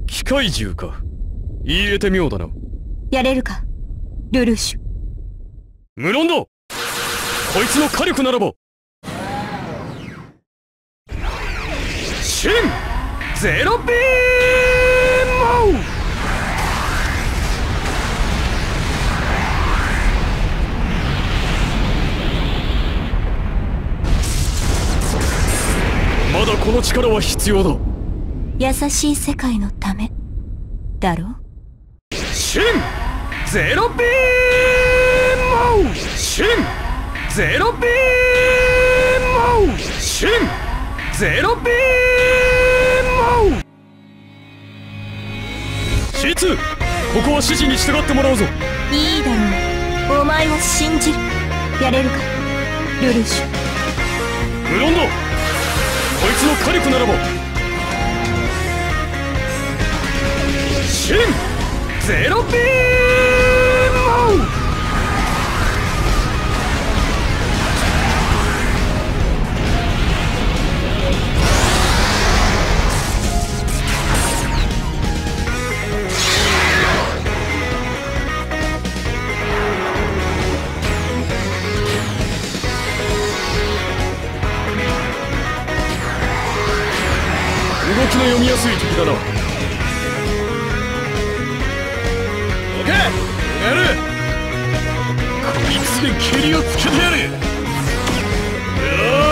機械獣か。言えて妙だな。 やれるか、ルルーシュ。 無論だ。こいつの火力ならば。新ゼロビーム。まだこの力は必要だ。 優しい世界のためだろ。 新ゼロビーム。新ゼロビーム。新ゼロビーム。シツ、ここは指示に従ってもらうぞ。 いいだろう、お前を信じる。やれるか、ルルーシュ。 無論だ。こいつの火力ならば。新ゼロビーム。動きの読みやすい敵だな。オッケー、やる。こいつで蹴りをつけてやる。よー